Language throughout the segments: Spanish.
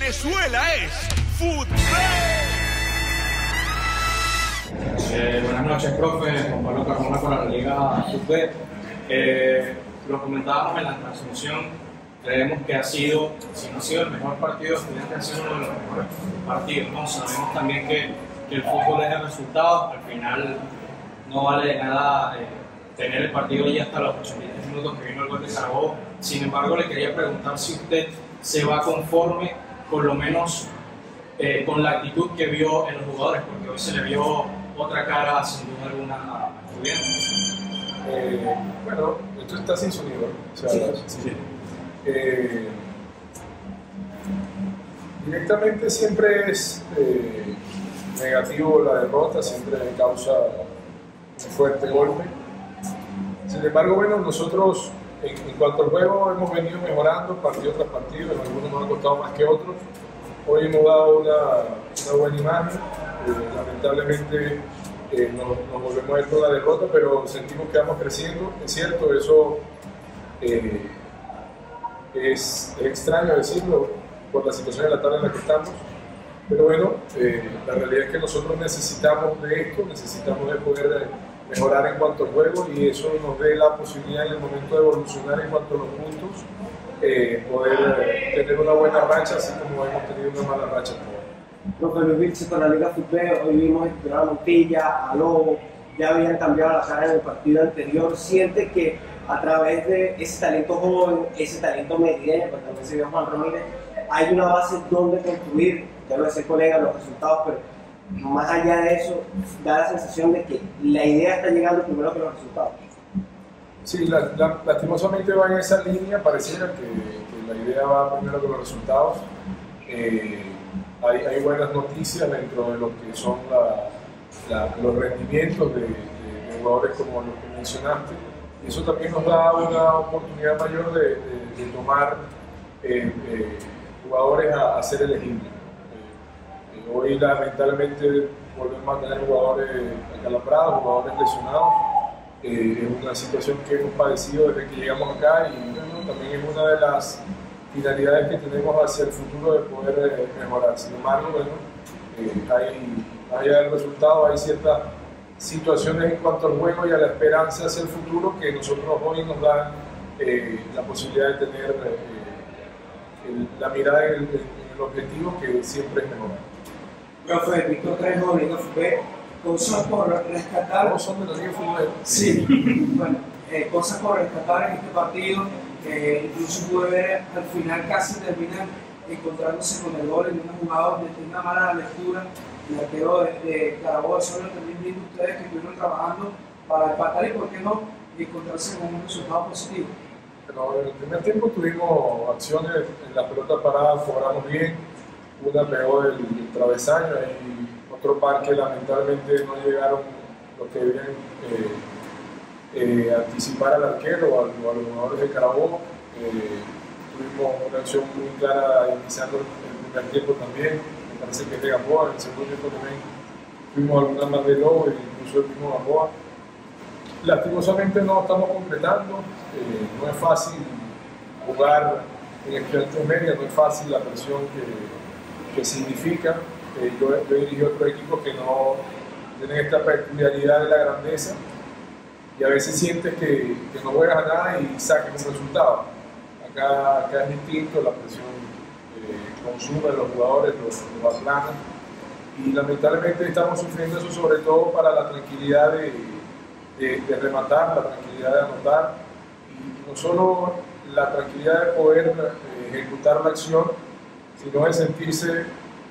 Venezuela es fútbol. Buenas noches, profe. Juan Pablo Carmona para la Liga Fútbol. Lo comentábamos en la transmisión. Creemos que ha sido, si no ha sido el mejor partido, que ha sido uno de los mejores partidos, ¿no? Sabemos también que el fútbol es el resultado. Al final no vale de nada tener el partido ahí hasta los 83 minutos que vino el gol de Carabobo. Sin embargo, le quería preguntar si usted se va conforme, por lo menos con la actitud que vio en los jugadores, porque hoy se le vio otra cara, sin duda alguna, a Estudiantes. Bueno, esto está sin sonido, o sea, sí. Directamente siempre es negativo la derrota, siempre causa un fuerte golpe. Sin embargo, bueno, nosotros en cuanto al juego hemos venido mejorando partido tras partido, en algunos nos ha costado más que otros. Hoy hemos dado una buena imagen, lamentablemente nos volvemos a ir por la derrota, pero sentimos que vamos creciendo. Es cierto, eso es extraño decirlo por la situación de la tabla en la que estamos, pero bueno, la realidad es que nosotros necesitamos de esto, necesitamos de poder mejorar en cuanto al juego, y eso nos dé la posibilidad en el momento de evolucionar en cuanto a los puntos, poder tener una buena racha, así como hemos tenido una mala racha. Profe Luis Vilches con la Liga Fútbol, hoy vimos a Montilla, a Lobo, ya habían cambiado la cara en el partido anterior. ¿Siente que a través de ese talento joven, ese talento medieño, porque también se vio Juan Ramírez, hay una base donde construir? Ya lo decía el colega, los resultados, pero más allá de eso, da la sensación de que la idea está llegando primero que los resultados. Sí, lastimosamente va en esa línea, pareciera que la idea va primero que los resultados. Hay buenas noticias dentro de lo que son los rendimientos de jugadores como los que mencionaste. Y eso también nos da una oportunidad mayor de tomar jugadores a ser elegibles. Hoy lamentablemente volvemos a tener jugadores acalambrados, jugadores lesionados. Es una situación que hemos padecido desde que llegamos acá, y bueno, también es una de las finalidades que tenemos hacia el futuro de poder mejorar. Sin embargo, bueno, más allá del resultado, hay ciertas situaciones en cuanto al juego y a la esperanza hacia el futuro que nosotros hoy nos dan la posibilidad de tener la mirada en el objetivo, que siempre es mejorar. Profe, Víctor Trejo, Liga Fútbol, cosas por rescatar. ¿Todos son de la Liga Fútbol? Sí, bueno, cosas por rescatar en este partido. Incluso pude ver al final casi terminan encontrándose con el gol en una jugada donde tiene una mala lectura. El arquero de Carabobo, eso lo también viendo ustedes que estuvieron trabajando para empatar y, por qué no, encontrarse con un resultado positivo. Pero en el primer tiempo tuvimos acciones en la pelota parada, cobramos bien, una pegó del travesaño y otro par que lamentablemente no llegaron los que debían anticipar al arquero o a los jugadores de Carabobo. Tuvimos una acción muy clara iniciando el primer tiempo también, me parece que es de Gamboa. En el segundo tiempo también tuvimos algunas más de Lobo e incluso el mismo Gamboa. Lastimosamente no estamos completando, no es fácil jugar en Estudiantes Mérida, no es fácil la presión que significa. Yo he dirigido otros equipos que no tienen esta peculiaridad de la grandeza, y a veces sientes que no juegas a nada y saques un resultado. Acá es distinto, la presión consume a los jugadores, los aplana, y lamentablemente estamos sufriendo eso, sobre todo para la tranquilidad de rematar, la tranquilidad de anotar, y no solo la tranquilidad de poder ejecutar la acción, sino de sentirse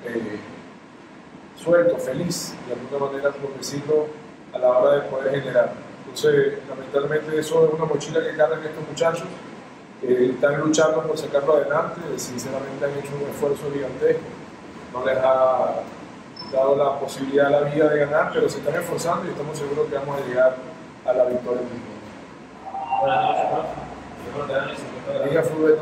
suelto, feliz, de alguna manera, por decirlo, a la hora de poder generar. Entonces, lamentablemente eso es una mochila que cargan estos muchachos, que están luchando por sacarlo adelante. Sinceramente han hecho un esfuerzo gigantesco, no les ha dado la posibilidad a la vida de ganar, pero se están esforzando y estamos seguros que vamos a llegar a la victoria. Buenas noches, profe. Liga Fútbol.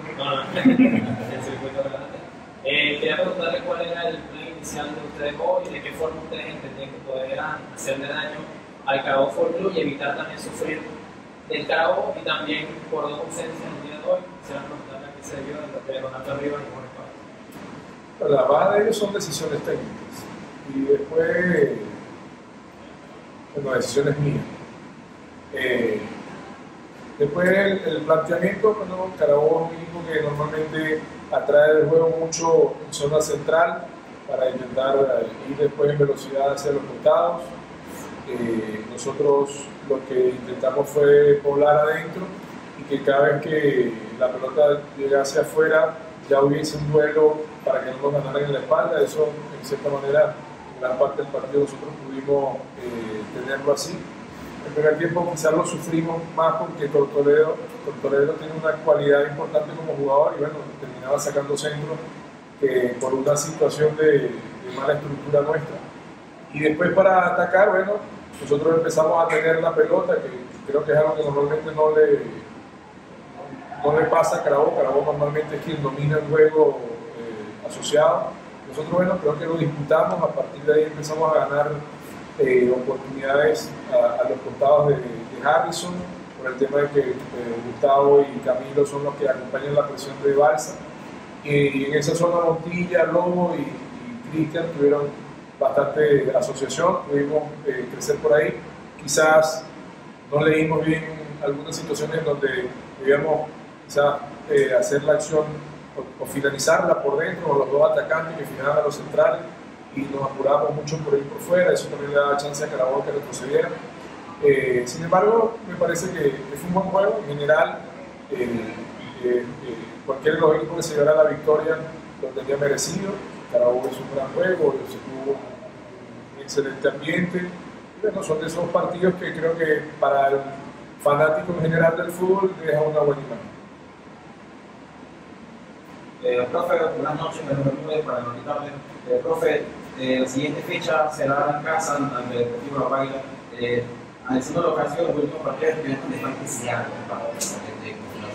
Quería preguntarle cuál era el plan inicial de ustedes hoy, de qué forma ustedes entendían que podían hacerle daño al Carabobo Fútbol Club y evitar también sufrir del Carabobo, y también por dos ausencias en el día de hoy. Quisiera preguntarle a qué se debió de Donato Rivas y Jorge Pablo. La base de ellos son decisiones técnicas y después, bueno, decisiones mías. Después el planteamiento, bueno, Carabobo es un equipo que normalmente atrae el juego mucho en zona central para intentar ir después en velocidad hacia los costados. Nosotros lo que intentamos fue poblar adentro y que cada vez que la pelota llegase afuera ya hubiese un duelo para que no nos ganaran en la espalda. Eso, en cierta manera, en gran parte del partido nosotros pudimos tenerlo así. El primer tiempo quizás lo sufrimos más porque Tortoredo tiene una cualidad importante como jugador y bueno, terminaba sacando centros por una situación de mala estructura nuestra. Y después para atacar, bueno, nosotros empezamos a tener la pelota, que creo que es algo que normalmente no le pasa a Carabobo. Carabobo normalmente es quien domina el juego asociado. Nosotros, bueno, creo que lo disputamos, a partir de ahí empezamos a ganar oportunidades a los costados de Harrison, por el tema de que Gustavo y Camilo son los que acompañan la presión de Balsa. Y en esa zona Montilla, Lobo y Cristian tuvieron bastante asociación, pudimos crecer por ahí. Quizás no leímos bien algunas situaciones donde debíamos quizás hacer la acción o finalizarla por dentro, o los dos atacantes que finaban a los centrales, y nos apuramos mucho por ir por fuera. Eso también le daba chance a Carabobo que retrocediera. Sin embargo, me parece que fue un buen juego. En general, cualquiera de los equipos que se llevara la victoria lo tenía merecido. Carabobo es un gran juego, se tuvo un excelente ambiente. Y bueno, son de esos partidos que creo que para el fanático en general del fútbol deja una buena imagen. Profe, buenas noches, me reúno para no quitarle. Profe, la siguiente fecha será en casa ante el Deportivo La Guaira. Analizando lo que han sido los últimos partidos, estuvieron bastante seados para la gente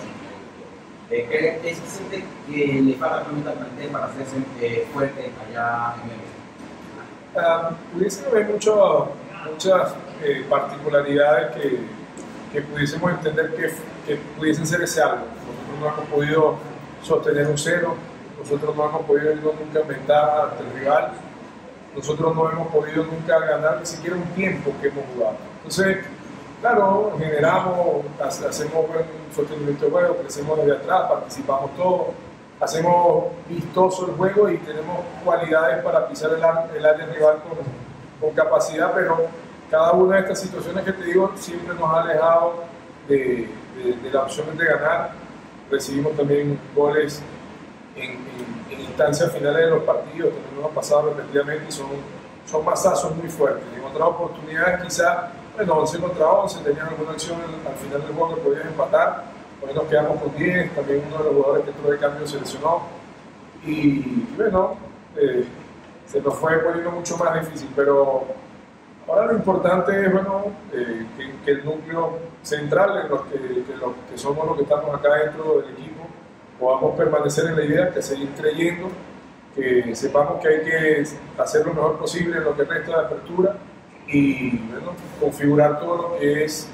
¿qué se siente que le falta realmente al plantel para hacerse fuerte allá en el pudiesen haber muchas particularidades que pudiésemos entender que pudiesen ser ese algo. Nosotros no hemos podido sostener un cero, nosotros no hemos podido ir nunca en ventaja ante el rival, nosotros no hemos podido nunca ganar ni siquiera un tiempo que hemos jugado. Entonces, claro, generamos, hacemos buen sostenimiento de juego, crecemos desde atrás, participamos todos, hacemos vistoso el juego y tenemos cualidades para pisar el área rival con capacidad, pero cada una de estas situaciones que te digo siempre nos ha alejado de la opción de ganar. Recibimos también goles en instancias finales de los partidos, también nos ha pasado repetidamente y son masazos muy fuertes. En otras oportunidades quizás, bueno, 11 contra 11, tenían alguna acción al final del juego que podían empatar, hoy nos quedamos con 10, también uno de los jugadores que entró de cambio se lesionó y bueno, se nos fue poniendo mucho más difícil, pero ahora lo importante es, bueno, que el núcleo central, en los que somos los que estamos acá dentro del equipo, podamos permanecer en la idea, que seguir creyendo, que sepamos que hay que hacer lo mejor posible en lo que resta de apertura y bueno, configurar todo lo que es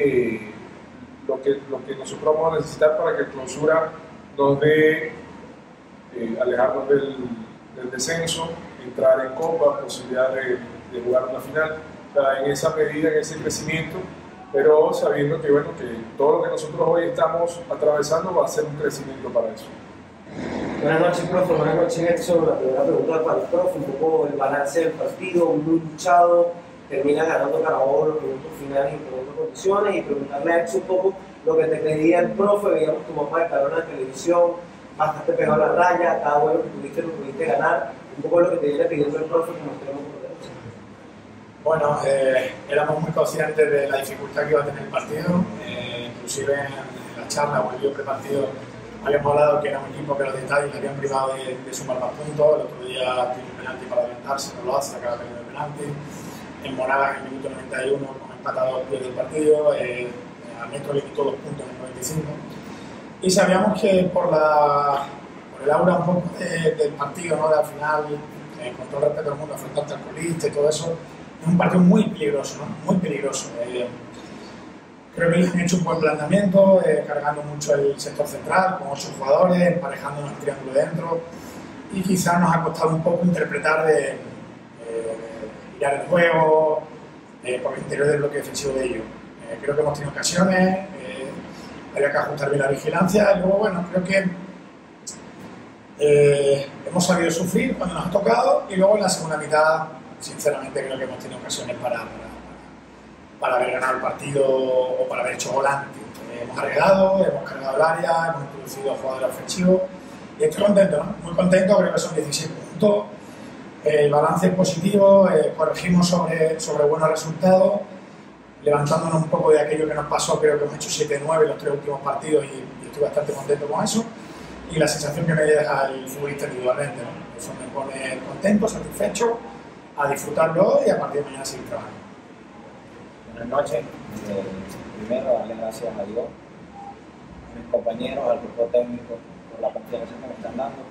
lo que nosotros vamos a necesitar para que el clausura nos dé alejarnos del descenso, entrar en Copa, posibilidad de jugar una final, o sea, en esa medida, en ese crecimiento, pero sabiendo que, bueno, que todo lo que nosotros hoy estamos atravesando va a ser un crecimiento para eso. Buenas noches, profe. Buenas noches, Edson. La primera pregunta para el profe, un poco el balance del partido, muy luchado, termina ganando Carabobo los minutos finales y poniendo condiciones, y preguntarle a Edson un poco lo que te pedía el profe. Veíamos tu mapa de calor en la televisión, bastante pegado a la raya, cada vuelo que tuviste lo pudiste ganar, un poco lo que te viene pidiendo el profe como extremo por derecha. Bueno, éramos muy conscientes de la dificultad que iba a tener el partido, inclusive en la charla o el video prepartido habíamos hablado que era un equipo que los detalles le habían privado de sumar más puntos. El otro día tiene un penalti para adelantarse, no lo hace, acaba de tener el penalti. En Monagas en el minuto 91 hemos empatado el del partido, a Metro le quitó 2 puntos en el 95. Y sabíamos que por el aura un poco del partido, ¿no? De al final, con todo el respeto del mundo, enfrentarte al colista y todo eso, es un partido muy peligroso, ¿no? Muy peligroso. Creo que ellos han hecho un buen planteamiento, cargando mucho el sector central, con 8 jugadores, emparejando en el triángulo dentro. y quizás nos ha costado un poco interpretar mirar el juego por el interior del bloque defensivo de ellos. Creo que hemos tenido ocasiones, había que ajustar bien la vigilancia, y luego bueno, creo que hemos sabido sufrir cuando nos ha tocado, y luego en la segunda mitad sinceramente creo que hemos tenido ocasiones para haber ganado el partido o para haber hecho volante. Hemos arriesgado, hemos cargado el área, hemos introducido jugadores ofensivos y estoy contento, ¿no? Muy contento, creo que son 16 puntos, el balance es positivo, corregimos sobre buenos resultados, levantándonos un poco de aquello que nos pasó. Creo que hemos hecho 7-9 en los 3 últimos partidos y estoy bastante contento con eso, y la sensación que me deja el futbolista individualmente, ¿no? Eso me pone contento, satisfecho, a disfrutarlo y a partir de mañana seguir trabajando. Buenas noches. Primero, darle gracias a Dios, a mis compañeros, al grupo técnico, por la confianza que me están dando.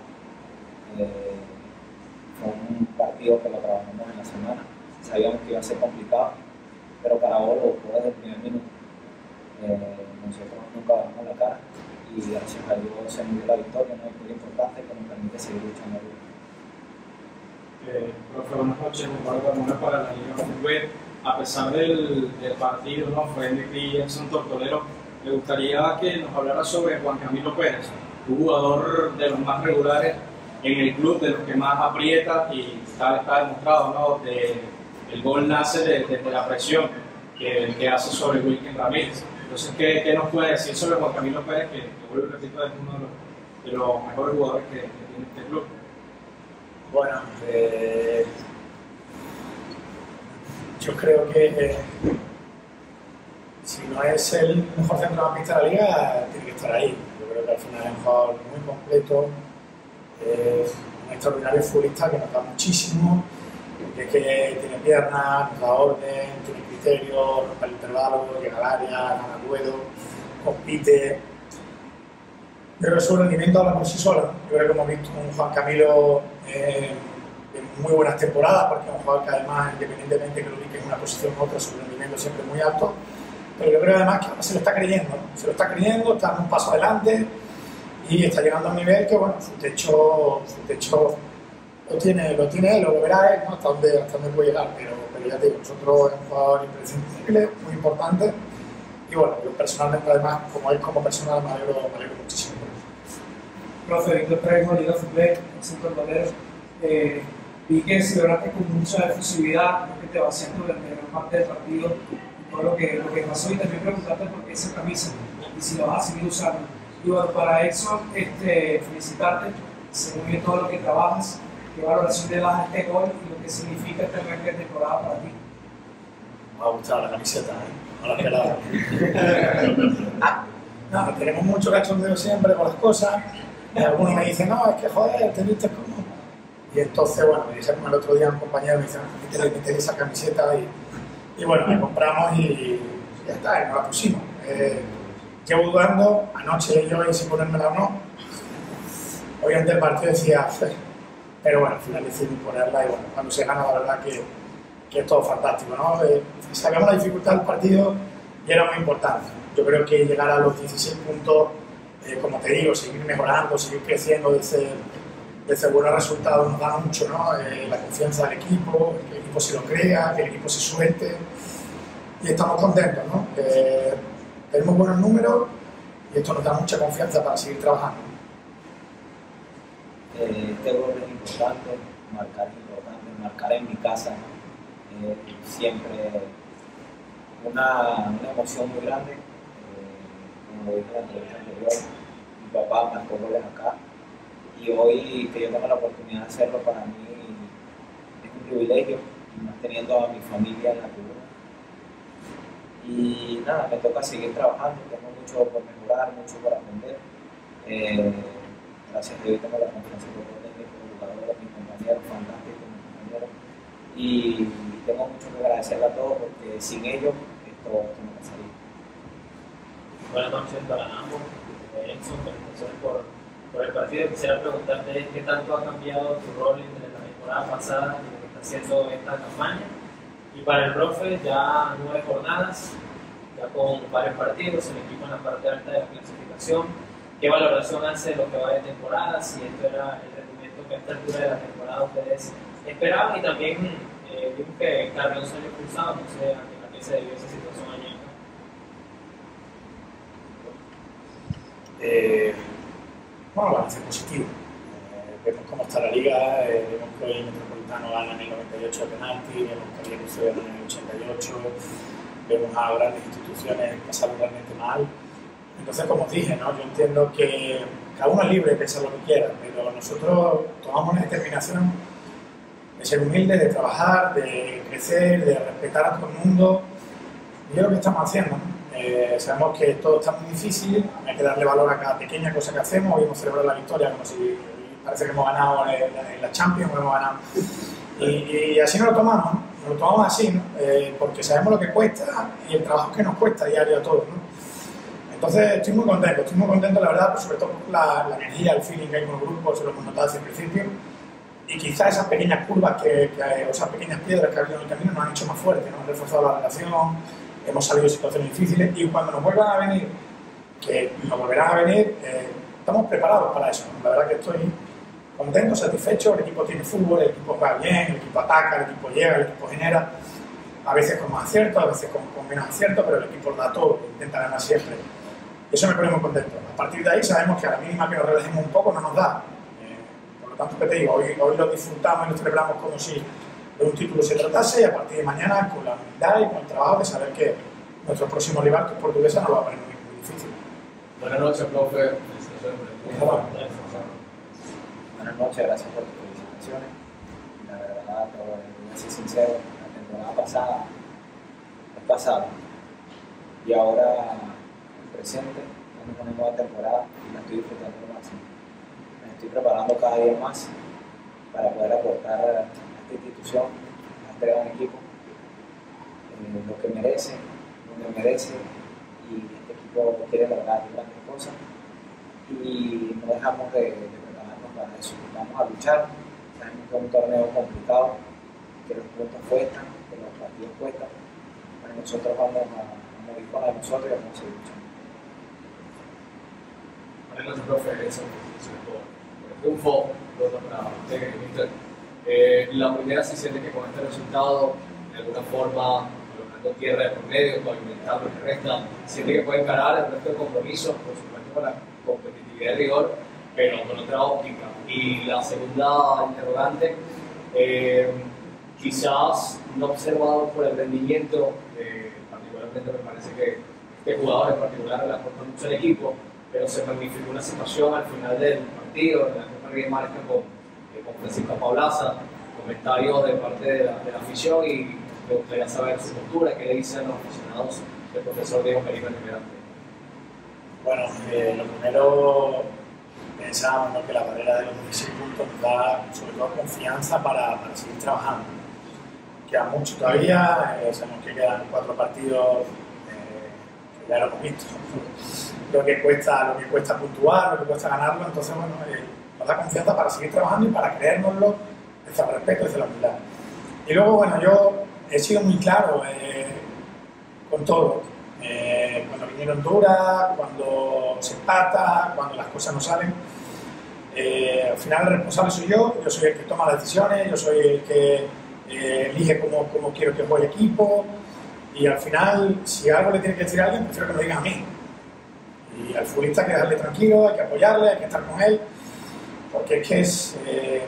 Fue un partido que lo trabajamos en la semana, sabíamos que iba a ser complicado, pero para vos lo jugó desde el primer minuto. Nosotros nunca bajamos la cara y gracias a Dios se nos dio la victoria, una victoria importante que nos permite seguir luchando. Profe, buenas noches, Juan para la Liga Fútbol. A pesar del partido, ¿no? Fue MVP Edson Tortolero, me gustaría que nos hablara sobre Juan Camilo Pérez, un jugador de los más regulares en el club, de los que más aprieta, y está demostrado, ¿no? El gol nace de la presión que hace sobre Wilkin Ramírez. Entonces, ¿qué nos puede decir sobre Juan Camilo Pérez, que vuelvo y repito, es uno de los mejores jugadores que tiene este club? Bueno, yo creo que si no es el mejor centrocampista de la liga, tiene que estar ahí. Yo creo que al final es un jugador muy completo, un extraordinario futbolista que nos da muchísimo, porque es que tiene piernas, nos da orden, tiene criterio, rompe el intervalo, llega al área, gana duelo, compite. Yo creo que su rendimiento habla por sí solo. Yo creo que hemos visto un Juan Camilo en muy buenas temporadas, porque es un jugador que además, independientemente que lo ubique en una posición u otra, su rendimiento siempre es muy alto, pero yo creo además que ahora se lo está creyendo, ¿no? Se lo está creyendo, está dando un paso adelante y está llegando a un nivel que, bueno, su techo lo tiene él, lo verá él, ¿no? hasta dónde puede llegar, pero ya te digo, nosotros es un jugador imprescindible, muy importante, y bueno, yo personalmente además, como él como persona, me alegro muchísimo. Profe, Víctor Pérez, Liga Fútbol, Centro Tortolero. Vi que celebraste con mucha efusividad, que te vaciaste durante gran parte del partido, todo lo que pasó, y también preguntarte por qué esa camisa y si la vas a seguir usando. Y bueno, para Edson, felicitarte, sé muy bien todo lo que trabajas, qué valoración le das a este gol y lo que significa este arranque de temporada para ti. Me ha gustado la camiseta, no la esperaba. No, tenemos mucho cachondeo siempre con las cosas, y algunos me dicen, no, es que joder, te viste como... Y entonces, bueno, me dice el otro día un compañero, me dice, ¿qué te esa camiseta? Y bueno, la compramos y ya está, y nos la pusimos. Llevo dudando, anoche yo si ponérmela o no. Hoy antes del partido decía, pero bueno, al final decidí ponerla, y bueno, cuando se gana la verdad que es todo fantástico, ¿no? Sabíamos la dificultad del partido y era muy importante. Yo creo que llegar a los 16 puntos, como te digo, seguir mejorando, seguir creciendo de ese buenos resultados nos da mucho, ¿no? La confianza del equipo, que el equipo se lo crea, que el equipo se suelte, y estamos contentos, ¿no? Tenemos buenos números y esto nos da mucha confianza para seguir trabajando. Este gol es importante, marcar en mi casa, siempre una emoción muy grande. Como lo dije en la entrevista anterior, mi papá marcó goles acá, y hoy que yo tengo la oportunidad de hacerlo, para mí es un privilegio, más teniendo a mi familia en la tribuna. Y nada, me toca seguir trabajando, tengo mucho por mejorar, mucho por aprender. Gracias a Dios tengo la confianza que tengo de mis jugadores, mis compañeros, fantásticos mis compañeros, y tengo mucho que agradecerle a todos, porque sin ellos esto no pasaría. Buenas noches para ambos. Edson, felicitaciones por el partido. Quisiera preguntarte qué tanto ha cambiado tu rol entre la temporada pasada y lo que está haciendo esta campaña. Y para el profe, ya 9 jornadas, ya con varios partidos, el equipo en la parte alta de la clasificación. ¿Qué valoración hace de lo que va de temporada? Si esto era el rendimiento que a esta altura de la temporada ustedes esperaban, y también vimos que Carlos salió expulsado, no sé a qué se debió esa situación allá. Bueno, balance positivo. Vemos cómo está la liga, vemos que hoy el Metropolitano gana en el 98 de penalti, vemos que el Leipzig gana en el 88, vemos a grandes instituciones pasarlo realmente mal. Entonces, como os dije, ¿no? Yo entiendo que cada uno es libre de pensar lo que quiera, pero nosotros tomamos una determinación de ser humildes, de trabajar, de crecer, de respetar a todo el mundo. Y es lo que estamos haciendo, ¿no? Sabemos que todo está muy difícil, hay que darle valor a cada pequeña cosa que hacemos. Hoy hemos celebrado la victoria como si parece que hemos ganado en la Champions, hemos ganado. Y así nos lo tomamos, ¿no? Nos lo tomamos así, ¿no? Porque sabemos lo que cuesta y el trabajo que nos cuesta diario a todos, ¿no? Entonces estoy muy contento la verdad, sobre todo por la energía, el feeling que hay con el grupo, se lo hemos notado desde el principio. Y quizás esas pequeñas curvas o esas pequeñas piedras que ha habido en el camino nos han hecho más fuertes, nos han reforzado la relación, hemos salido de situaciones difíciles, y cuando nos vuelvan a venir, que nos volverán a venir, estamos preparados para eso, ¿no? La verdad que estoy contento, satisfecho, el equipo tiene fútbol, el equipo juega bien, el equipo ataca, el equipo llega, el equipo genera, a veces con más acierto, a veces con menos acierto, pero el equipo da todo, intenta ganar siempre. Eso me pone muy contento. A partir de ahí sabemos que a la mínima que nos relajemos un poco no nos da. Por lo tanto, que te digo, hoy lo disfrutamos y lo celebramos como si de un título se tratase, y a partir de mañana con la humildad y con el trabajo de saber que nuestro próximo rival, que es Portuguesa, nos lo va a poner muy difícil. Buenas noches, profe. Buenas noches, gracias por tus felicitaciones. La verdad, voy a ser sincero, la temporada pasada es pasada, y ahora el presente, estamos en una nueva temporada y la estoy disfrutando al máximo. Me estoy preparando cada día más para poder aportar a esta institución, a este gran equipo, lo que merece, donde merece, y este equipo quiere lograr grandes cosas, y no dejamos de prepararnos para eso. Vamos a luchar, sabemos que es un torneo complicado, que los puntos cuestan, que los partidos cuestan, pero nosotros vamos a morir con la de nosotros y vamos a seguir luchando. Buenas noches, profe. Por el triunfo, para usted, mister. La primera, se siente que con este resultado, de alguna forma, colocando tierra de por medio, pavimentando lo que resta, siente que puede encarar el resto de compromisos, por supuesto con la competitividad y rigor, pero con otra óptica. Y la segunda interrogante, quizás no observado por el rendimiento, particularmente me parece que este jugador en particular le aporta mucho al equipo, pero se magnificó una situación al final del partido, en la Copa Río Marca con Francisco Paulaza, comentarios de parte de la afición, y me gustaría saber su postura, qué le dicen los aficionados del profesor Diego Perín en primera. Bueno, lo primero, pensábamos que la barrera de los 16 puntos nos da sobre todo confianza para seguir trabajando. Queda mucho todavía, sabemos que quedan 4 partidos, que ya lo hemos visto, lo que cuesta puntuar, lo que cuesta ganarlo, entonces bueno, nos da confianza para seguir trabajando y para creérnoslo desde el respeto, desde la humildad. Y luego, bueno, yo he sido muy claro con todo. Cuando vinieron duras, cuando se empata, cuando las cosas no salen. Al final el responsable soy yo soy el que toma las decisiones, yo soy el que elige cómo quiero que juegue el equipo, y al final, si algo le tiene que decir a alguien, prefiero que me lo diga a mí. Y al futbolista hay que dejarle tranquilo, hay que apoyarle, hay que estar con él, porque es que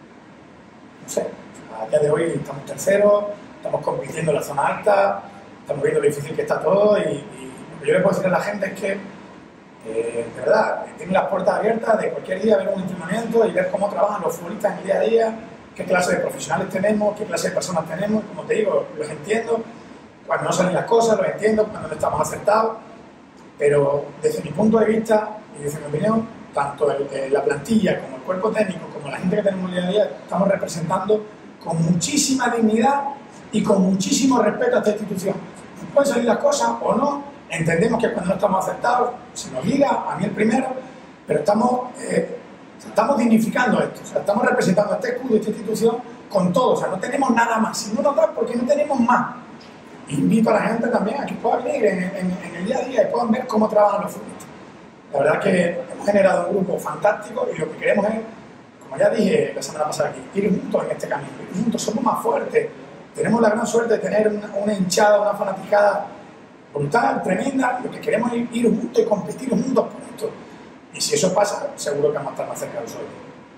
no sé, a día de hoy estamos terceros, estamos compitiendo en la zona alta, estamos viendo lo difícil que está todo, y lo que yo le puedo decir a la gente es que, de verdad, tienen las puertas abiertas de cualquier día, ver un entrenamiento y ver cómo trabajan los futbolistas en el día a día, qué clase de profesionales tenemos, qué clase de personas tenemos. Como te digo, los entiendo cuando no salen las cosas, los entiendo cuando no estamos acertados, pero desde mi punto de vista y desde mi opinión, tanto la plantilla como el cuerpo técnico, como la gente que tenemos el día a día, estamos representando con muchísima dignidad y con muchísimo respeto a esta institución. Pueden salir las cosas o no, entendemos que cuando no estamos acertados se nos diga, a mí el primero, pero estamos dignificando esto, o sea, estamos representando a este club, a esta institución con todo, o sea, no tenemos nada más, si no nos da porque no tenemos más. Invito a la gente también a que puedan venir en el día a día y puedan ver cómo trabajan los futbolistas. La verdad que hemos generado un grupo fantástico y lo que queremos es, como ya dije la semana pasada aquí, ir juntos en este camino, ir juntos, somos más fuertes. Tenemos la gran suerte de tener una hinchada, una fanaticada brutal, tremenda. Lo que queremos es ir juntos y competir juntos por esto. Y si eso pasa, seguro que vamos a estar más cerca del sueño.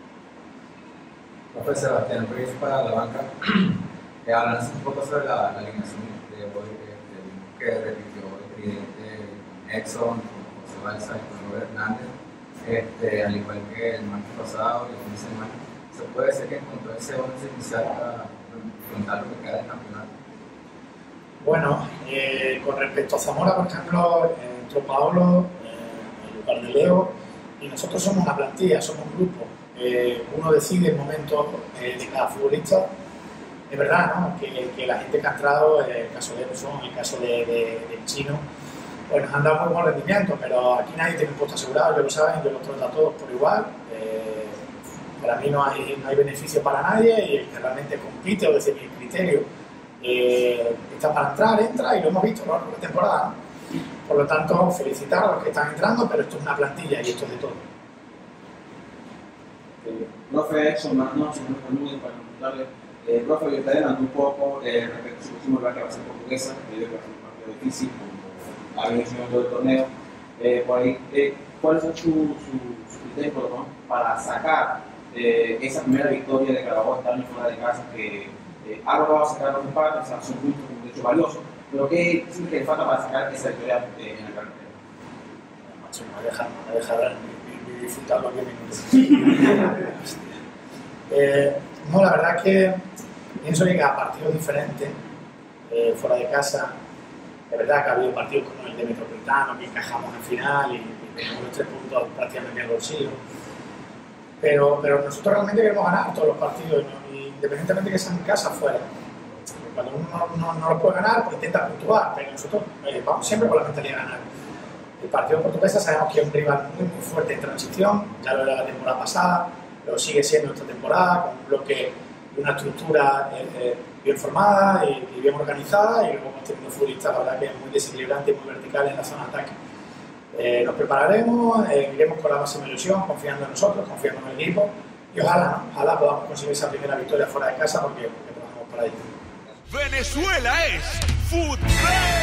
Profe Sebastián Ruiz para la banca. Hablarnos un poco sobre la alineación de hoy, que repitió el tridente Exxon, José Balsa y Robert Hernández, al igual que el martes pasado y el fin de semana. ¿Se puede decir que encontró ese 11 inicial para enfrentar lo que queda del campeonato? Bueno, con respecto a Zamora, por ejemplo, entró Pablo en lugar de Leo, y nosotros somos una plantilla, somos un grupo. Uno decide el momento de cada futbolista. Es verdad, ¿no?, que la gente que ha entrado, el caso de Emerson, el caso del Chino, pues nos han dado muy buen rendimiento, pero aquí nadie tiene un puesto asegurado, ellos lo saben, yo los trato a todos por igual. Para mí no hay beneficio para nadie, y el que realmente compite, o desde mi criterio, está para entrar, entra, y lo hemos visto a lo largo de la temporada, ¿no? Por lo tanto, felicitar a los que están entrando, pero esto es una plantilla y esto es de todo. Profe Exxon, buenas noches, para preguntarle. Profe, usted adelantó un poco respecto a su próximo lugar, que va a ser Portuguesa, que yo creo que va a ser un partido difícil, como ha venido siendo todo el torneo. Por ahí, ¿cuáles son sus criterios para sacar esa primera victoria de Carabobo estando fuera de casa, que ha logrado sacar los empates, son puntos de hecho valiosos, pero qué siempre le falta para sacar esa victoria en la carretera? No me deja disfrutar los 10 minutos. No, la verdad es que pienso que cada partido es diferente, fuera de casa. Es verdad que ha habido partidos como el de Metropolitano, que encajamos en final y tenemos los 3 puntos prácticamente en el bolsillo. Pero nosotros realmente queremos ganar todos los partidos, ¿no? Independientemente de que sean en casa o fuera. Cuando uno no lo puede ganar, pues intenta puntuar, pero nosotros vamos siempre con la mentalidad de ganar. El partido de Portuguesa sabemos que es un rival muy fuerte en transición, ya lo era la temporada pasada, lo sigue siendo esta temporada, con un bloque y una estructura bien formada y bien organizada, y luego hemos tenido futbolistas, la verdad, que es muy desequilibrante y muy vertical en la zona de ataque. Nos prepararemos, iremos con la máxima ilusión, confiando en nosotros, confiando en el equipo, y ojalá podamos conseguir esa primera victoria fuera de casa, porque trabajamos para ello. Venezuela es fútbol.